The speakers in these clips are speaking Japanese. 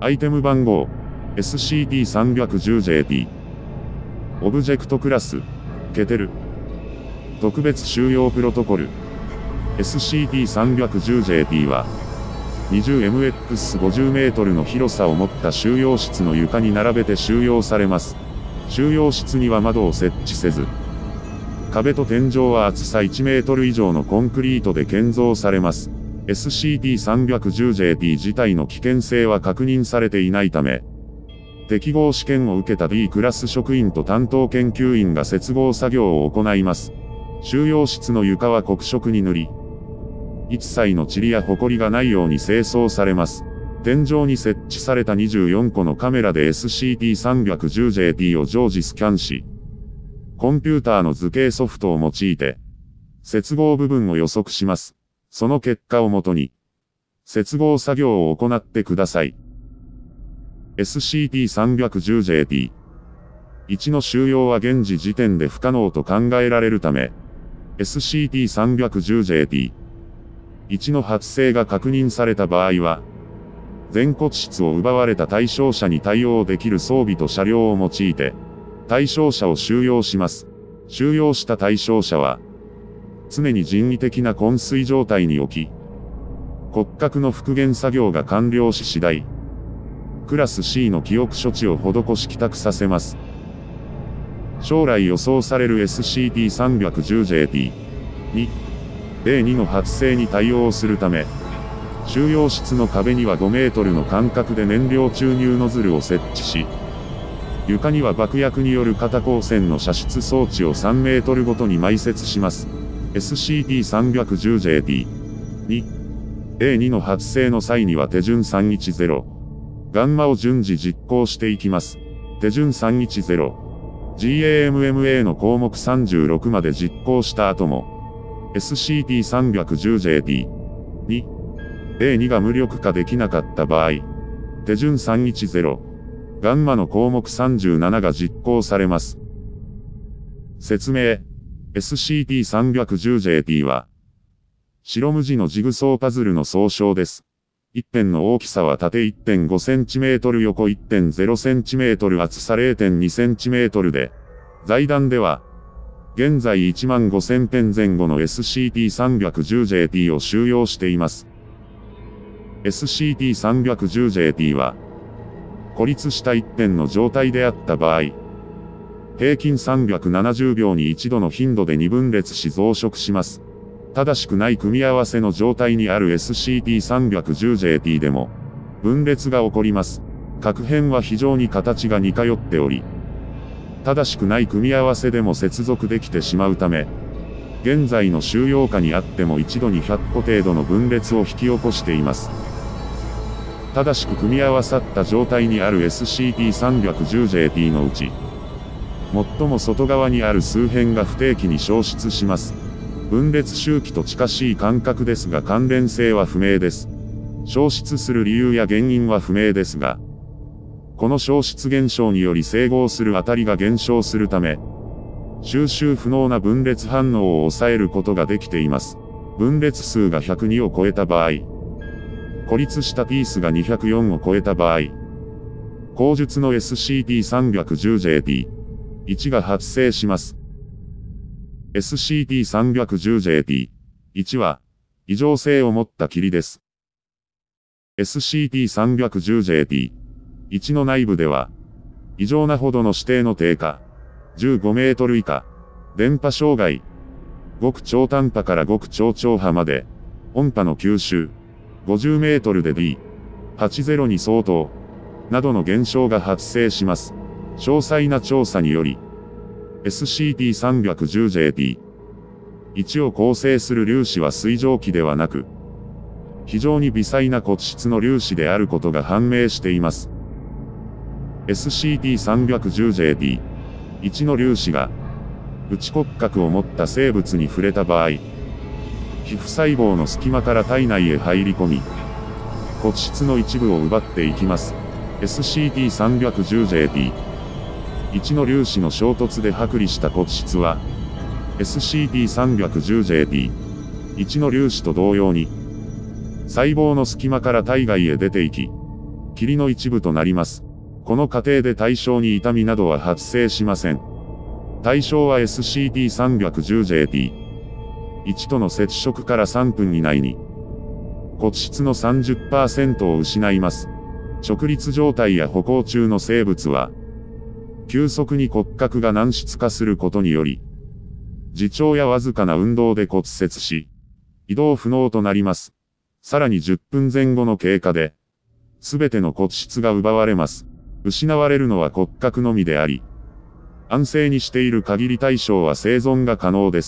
アイテム番号 SCP-310JP オブジェクトクラスケテル特別収容プロトコル SCP-310JP は 20mx50 メートルの広さを持った収容室の床に並べて収容されます。収容室には窓を設置せず、壁と天井は厚さ1メートル以上のコンクリートで建造されます。SCP-310JP 自体の危険性は確認されていないため、適合試験を受けた D クラス職員と担当研究員が接合作業を行います。収容室の床は黒色に塗り、一切の塵や埃がないように清掃されます。天井に設置された24個のカメラで SCP-310JP を常時スキャンし、コンピューターの図形ソフトを用いて、接合部分を予測します。その結果をもとに、接合作業を行ってください。SCP-310JP。1の収容は現時点で不可能と考えられるため、SCP-310JP。1の発生が確認された場合は、全骨質を奪われた対象者に対応できる装備と車両を用いて、対象者を収容します。収容した対象者は、常に人為的な昏睡状態に置き、骨格の復元作業が完了し次第、クラス C の記憶処置を施し帰宅させます。将来予想される SCP-310JP に、A2 の発生に対応するため、収容室の壁には5メートルの間隔で燃料注入ノズルを設置し、床には爆薬による肩光線の射出装置を3メートルごとに埋設します。SCP-310JP に、A2 の発生の際には手順310、ガンマを順次実行していきます。手順310、GAMMA の項目36まで実行した後も、SCP-310JP に、A2 が無力化できなかった場合、手順310、ガンマの項目37が実行されます。説明。SCP-310JP は、白無地のジグソーパズルの総称です。一辺の大きさは縦 1.5cm 横 1.0cm 厚さ 0.2cm で、財団では、現在15000片前後の SCP-310JP を収容しています。SCP-310JP は、孤立した一辺の状態であった場合、平均370秒に一度の頻度で二分裂し増殖します。正しくない組み合わせの状態にある SCP-310JP でも、分裂が起こります。各辺は非常に形が似通っており、正しくない組み合わせでも接続できてしまうため、現在の収容下にあっても一度に100個程度の分裂を引き起こしています。正しく組み合わさった状態にある SCP-310JP のうち、最も外側にある数辺が不定期に消失します。分裂周期と近しい感覚ですが関連性は不明です。消失する理由や原因は不明ですが、この消失現象により整合する値が減少するため、収集不能な分裂反応を抑えることができています。分裂数が102を超えた場合、孤立したピースが204を超えた場合、口述の SCP-310JP1 が発生します。SCP-310JP1 は、異常性を持った霧です。SCP-310JP1 の内部では、異常なほどの指定の低下、15メートル以下、電波障害、極超短波から極超長波まで、音波の吸収、50メートルで D80 に相当、などの現象が発生します。詳細な調査により、SCP-310JP1 を構成する粒子は水蒸気ではなく、非常に微細な骨質の粒子であることが判明しています。SCP-310JP1 の粒子が、内骨格を持った生物に触れた場合、皮膚細胞の隙間から体内へ入り込み、骨質の一部を奪っていきます。SCP-310JP1 の粒子の衝突で剥離した骨質は、SCP-310JP1 の粒子と同様に、細胞の隙間から体外へ出ていき、 霧の一部となります。この過程で対象に痛みなどは発生しません。対象は SCP-310JT。1との接触から3分以内に骨質の 30% を失います。直立状態や歩行中の生物は、急速に骨格が軟質化することにより、自重やわずかな運動で骨折し、移動不能となります。さらに10分前後の経過で、すべての骨質が奪われます。失われるのは骨格のみであり、安静にしている限り対象は生存が可能です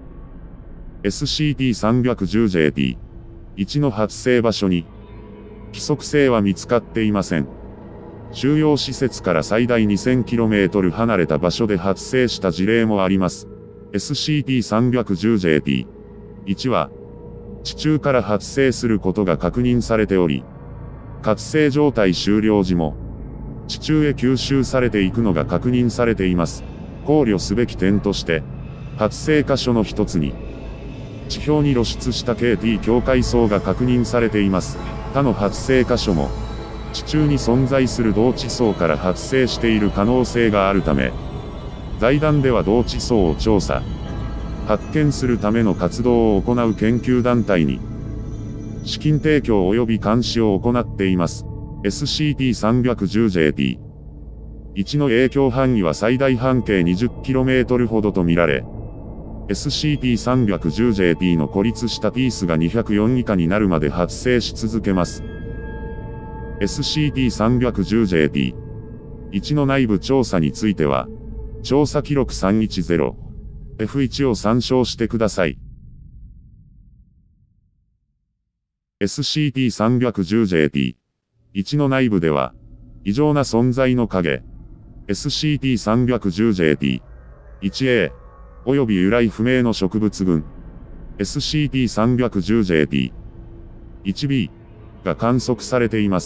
。SCP-310JT。1の発生場所に、規則性は見つかっていません。収容施設から最大 2000km 離れた場所で発生した事例もあります。SCP-310JT。1は、地中から発生することが確認されており、活性状態終了時も、地中へ吸収されていくのが確認されています。考慮すべき点として、発生箇所の一つに、地表に露出した KT 境界層が確認されています。他の発生箇所も、地中に存在する同地層から発生している可能性があるため、財団では同地層を調査、発見するための活動を行う研究団体に、資金提供及び監視を行っています。SCP-310JT。1の影響範囲は最大半径 20km ほどとみられ、SCP-310JT の孤立したピースが204以下になるまで発生し続けます。SCP-310JT。1の内部調査については、調査記録 310F1 を参照してください。SCP-310JT。1の内部では、異常な存在の影、SCP-310JT。1A、および由来不明の植物群、SCP-310JT。1B が観測されています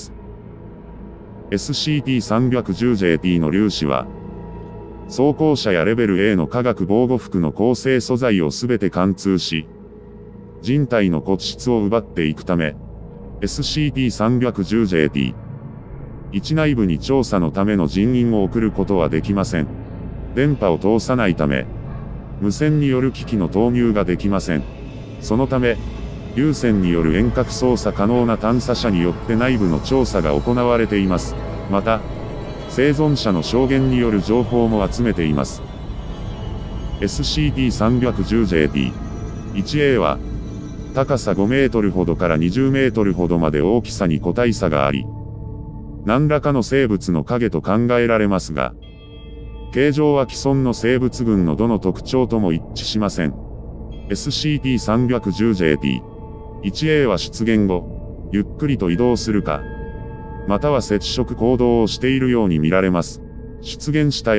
。SCP-310JT の粒子は、装甲車やレベル A の化学防護服の構成素材をすべて貫通し、人体の骨質を奪っていくため、SCP-310JT。1内部に調査のための人員を送ることはできません。電波を通さないため、無線による機器の投入ができません。そのため、有線による遠隔操作可能な探査車によって内部の調査が行われています。また、生存者の証言による情報も集めています。SCP-310JT。1A は、高さ5メートルほどから20メートルほどまで大きさに個体差があり、何らかの生物の影と考えられますが、形状は既存の生物群のどの特徴とも一致しません。SCP-310JT。1A は出現後、ゆっくりと移動するか、または接触行動をしているように見られます。出現した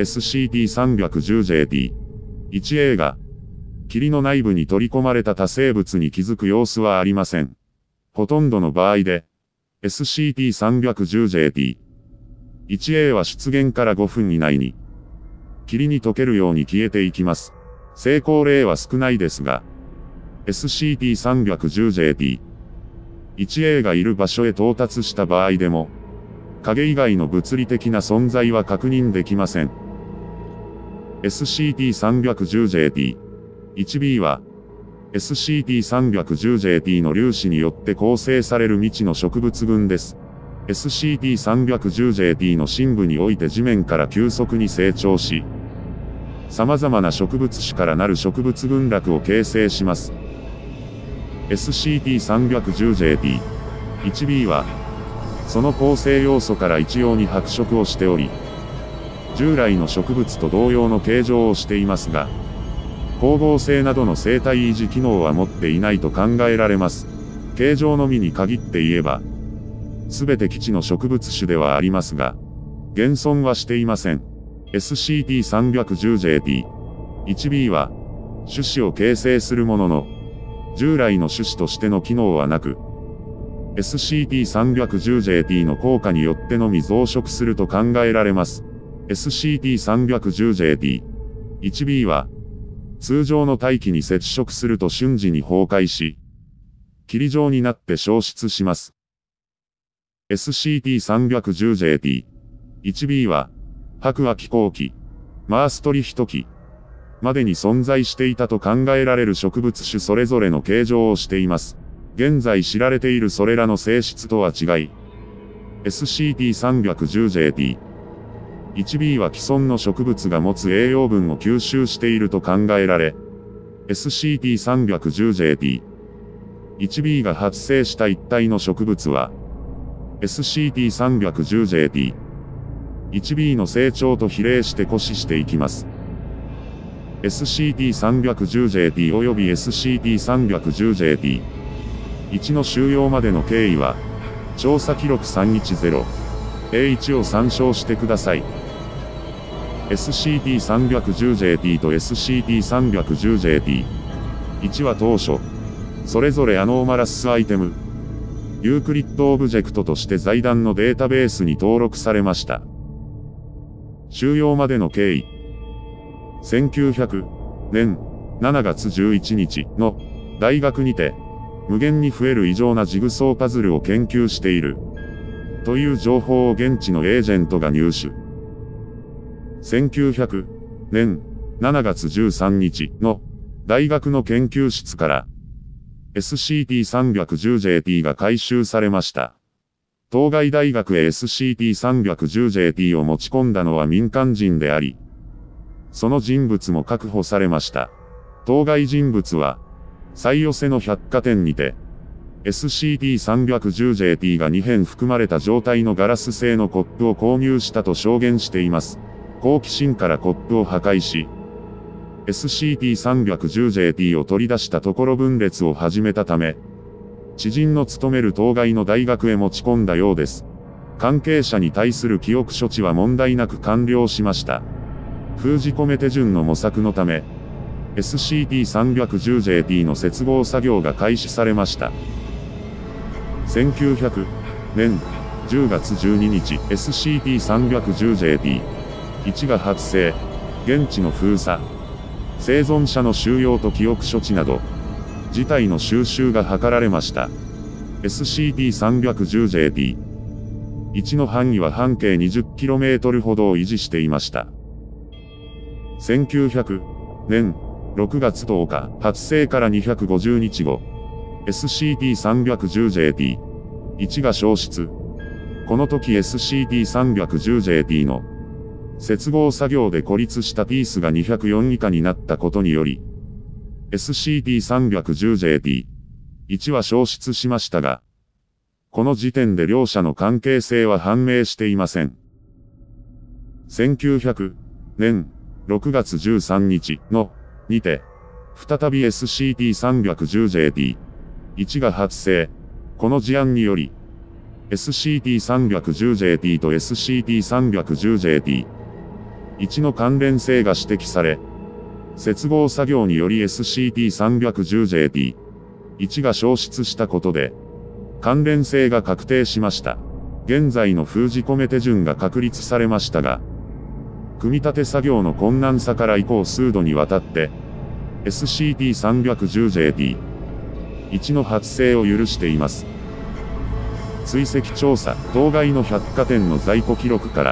SCP-310JT。1A が、霧の内部に取り込まれた他生物に気づく様子はありません。ほとんどの場合で、SCP-310JT。1A は出現から5分以内に、霧に溶けるように消えていきます。成功例は少ないですが、SCP-310JT。1A がいる場所へ到達した場合でも、影以外の物理的な存在は確認できません。SCP-310JT。1B は、SCP-310JT の粒子によって構成される未知の植物群です。SCP-310JT の深部において地面から急速に成長し、様々な植物種からなる植物群落を形成します。SCP-310JT。1B は、その構成要素から一様に白色をしており、従来の植物と同様の形状をしていますが、光合成などの生態維持機能は持っていないと考えられます。形状のみに限って言えば、すべて基地の植物種ではありますが、現存はしていません。SCP-310JT。1B は、種子を形成するものの、従来の種子としての機能はなく、SCP-310JT の効果によってのみ増殖すると考えられます。SCP-310JT。1B は、通常の大気に接触すると瞬時に崩壊し、霧状になって消失します。 SCP-310JT。1B は、白亜紀後期、マーストリヒト期までに存在していたと考えられる植物種それぞれの形状をしています。現在知られているそれらの性質とは違い、SCP-310JT。1B は既存の植物が持つ栄養分を吸収していると考えられ、SCP-310JT。1B が発生した一体の植物は、SCP-310JT。1B の成長と比例して固死していきます。SCP-310JT 及び SCP-310JT。1の収容までの経緯は、調査記録 310A1 を参照してください。SCP-310JT と SCP-310JT。1は当初、それぞれアノーマラスアイテム、ユークリッドオブジェクトとして財団のデータベースに登録されました。収容までの経緯。1900年7月11日の大学にて、無限に増える異常なジグソーパズルを研究している。という情報を現地のエージェントが入手。1900年7月13日の大学の研究室から SCP-310JT が回収されました。当該大学へ SCP-310JT を持ち込んだのは民間人であり、その人物も確保されました。当該人物は、最寄せの百貨店にて、SCP-310JT が2片含まれた状態のガラス製のコップを購入したと証言しています。好奇心からコップを破壊し、SCP-310JT を取り出したところ分裂を始めたため、知人の勤める当該の大学へ持ち込んだようです。関係者に対する記憶処置は問題なく完了しました。封じ込め手順の模索のため、SCP-310JT の接合作業が開始されました。1900年10月12日 SCP-310JT1 が発生、現地の封鎖、生存者の収容と記憶処置など、事態の収拾が図られました。SCP-310JT1 の範囲は半径 20km ほどを維持していました。1900年6月10日発生から250日後、SCP-310JT1 が消失。この時 SCP-310JT の接合作業で孤立したピースが204以下になったことにより、SCP-310JT1 は消失しましたが、この時点で両者の関係性は判明していません。1900年6月13日のにて、再び SCP-310JT1 が発生。この事案により、SCP-310JT と SCP-310JT1 の関連性が指摘され、接合作業により SCP-310JT1 が消失したことで、関連性が確定しました。現在の封じ込め手順が確立されましたが、組み立て作業の困難さから以降数度にわたって、SCP-310JT1 の発生を許しています。追跡調査、当該の百貨店の在庫記録から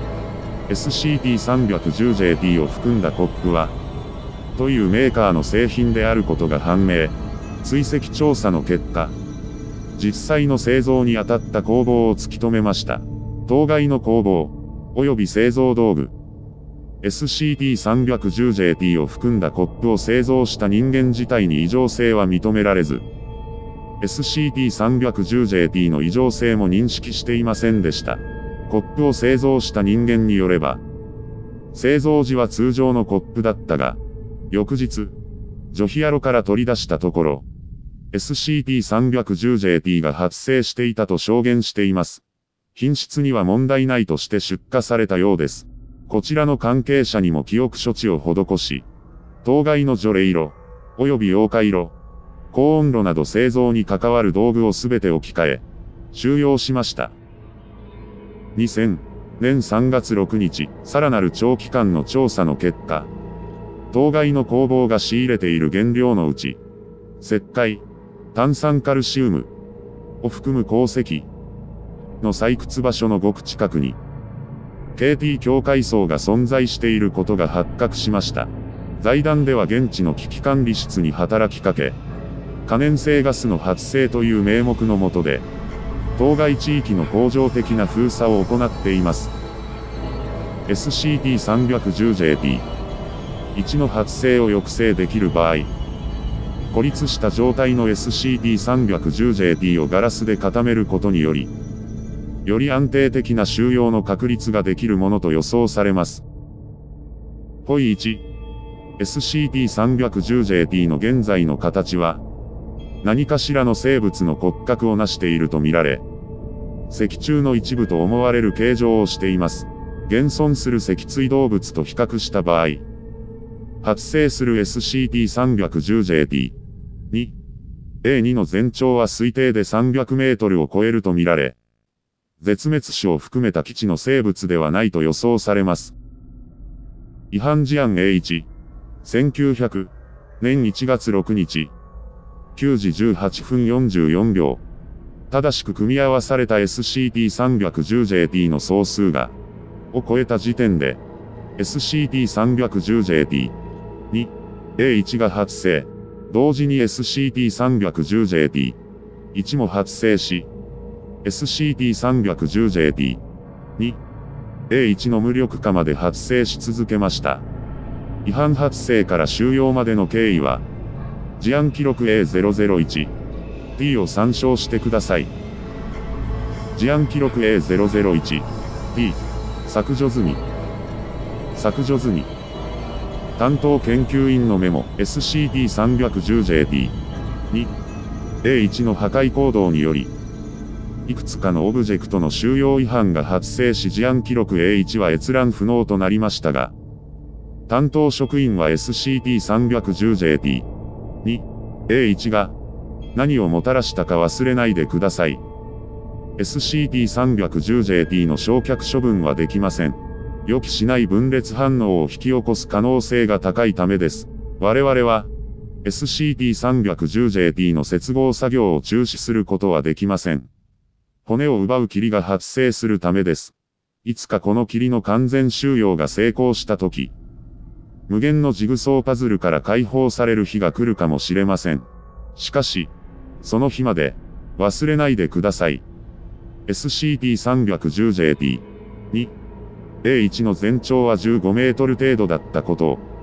、SCP-310JT を含んだコップは、というメーカーの製品であることが判明。追跡調査の結果、実際の製造にあたった工房を突き止めました。当該の工房、及び製造道具、SCP-310JT を含んだコップを製造した人間自体に異常性は認められず、SCP-310JT の異常性も認識していませんでした。コップを製造した人間によれば、製造時は通常のコップだったが、翌日、除ヒアロから取り出したところ、SCP-310JT が発生していたと証言しています。品質には問題ないとして出荷されたようです。こちらの関係者にも記憶処置を施し、当該の除霊炉、及び溶解炉、高温炉など製造に関わる道具をすべて置き換え、収容しました。2000年3月6日、さらなる長期間の調査の結果、当該の工房が仕入れている原料のうち、石灰、炭酸カルシウムを含む鉱石、 の採掘場所のごく近くに、KT 境界層が存在していることが発覚しました。財団では現地の危機管理室に働きかけ、可燃性ガスの発生という名目のもとで、当該地域の恒常的な封鎖を行っています。SCP-310JP1 の発生を抑制できる場合、孤立した状態の SCP-310JP をガラスで固めることにより、より安定的な収容の確立ができるものと予想されます。ポイ1、SCP-310JP の現在の形は、何かしらの生物の骨格を成しているとみられ、脊柱の一部と思われる形状をしています。現存する脊椎動物と比較した場合、発生する SCP-310JP2、A2 の全長は推定で300メートルを超えるとみられ、絶滅種を含めた基地の生物ではないと予想されます。違反事案 A1、1900年1月6日、9時18分44秒。正しく組み合わされた SCP-310JP の総数が、を超えた時点で、SCP-310JP2、A1 が発生。同時に SCP-310JP1 も発生し、SCP-310JP2、A1 の無力化まで発生し続けました。違反発生から収容までの経緯は、事案記録 A001T を参照してください。事案記録 A001T、削除済み。削除済み。担当研究員のメモ SCP-310JP2、A1 の破壊行動により、いくつかのオブジェクトの収容違反が発生し事案記録 A1 は閲覧不能となりましたが、担当職員は SCP-310JP2、A1 が何をもたらしたか忘れないでください。SCP-310JP の焼却処分はできません。予期しない分裂反応を引き起こす可能性が高いためです。我々は SCP-310JP の接合作業を中止することはできません。骨を奪う霧が発生するためです。いつかこの霧の完全収容が成功したとき、無限のジグソーパズルから解放される日が来るかもしれません。しかし、その日まで、忘れないでください。SCP-310JP2、A1 の全長は15メートル程度だったことを、